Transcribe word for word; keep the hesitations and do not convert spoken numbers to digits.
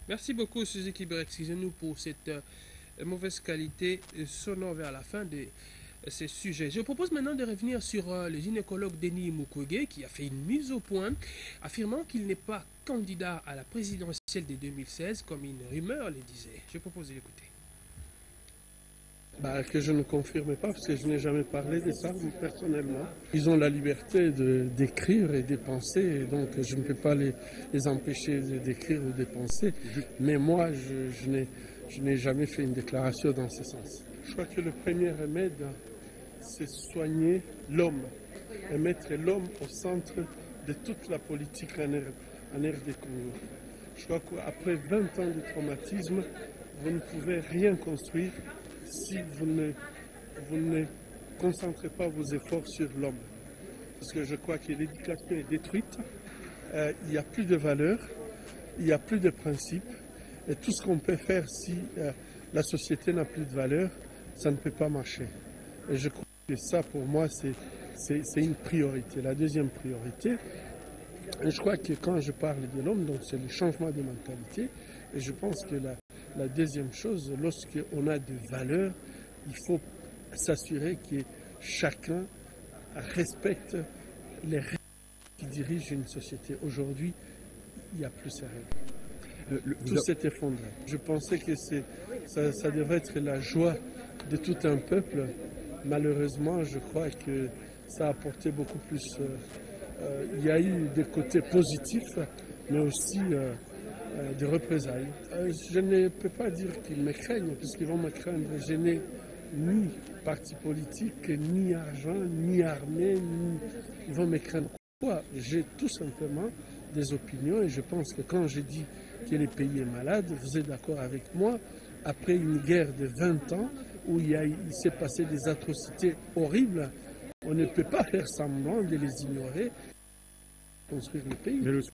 Merci beaucoup, Suzuki Ber. Excusez-nous pour cette euh, mauvaise qualité sonore vers la fin de euh, ces sujets. Je propose maintenant de revenir sur euh, le gynécologue Denis Mukwege qui a fait une mise au point, affirmant qu'il n'est pas candidat à la présidentielle de deux mille seize, comme une rumeur le disait. Je propose de l'écouter. Bah, que je ne confirme pas, parce que je n'ai jamais parlé de ça personnellement. Ils ont la liberté d'écrire et de penser, et donc je ne peux pas les, les empêcher d'écrire ou de penser. Mais moi, je, je n'ai jamais fait une déclaration dans ce sens. Je crois que le premier remède, c'est soigner l'homme et mettre l'homme au centre de toute la politique en R D Congo. Je crois qu'après vingt ans de traumatisme, vous ne pouvez rien construire si vous ne, vous ne concentrez pas vos efforts sur l'homme. Parce que je crois que l'éducation est détruite, euh, il n'y a plus de valeurs, il n'y a plus de principes, et tout ce qu'on peut faire si euh, la société n'a plus de valeurs, ça ne peut pas marcher. Et je crois que ça, pour moi, c'est une priorité. La deuxième priorité, je crois que quand je parle de l'homme, donc c'est le changement de mentalité, et je pense que la La deuxième chose, lorsqu'on a des valeurs, il faut s'assurer que chacun respecte les règles qui dirigent une société. Aujourd'hui, il n'y a plus ces règles. Le, le, tout s'est effondré. Je pensais que ça, ça devrait être la joie de tout un peuple. Malheureusement, je crois que ça a apporté beaucoup plus. Euh, euh, il y a eu des côtés positifs, mais aussi euh, euh, des représailles. Euh, je ne peux pas dire qu'ils me craignent, puisqu'ils vont me craindre. Je n'ai ni parti politique, ni argent, ni armée, ni... Ils vont me craindre. Pourquoi? J'ai tout simplement des opinions et je pense que quand je dis que le pays est malade, vous êtes d'accord avec moi, après une guerre de vingt ans où il, il s'est passé des atrocités horribles, on ne peut pas faire semblant de les ignorer, construire le pays.